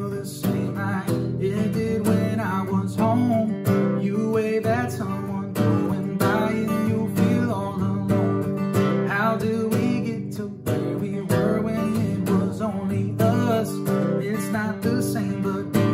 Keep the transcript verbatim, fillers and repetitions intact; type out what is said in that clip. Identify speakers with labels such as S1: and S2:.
S1: feel the same like it did when I was home. You wave at someone going by and you feel all alone. How do we get to where we were when it was only us? It's not the same, but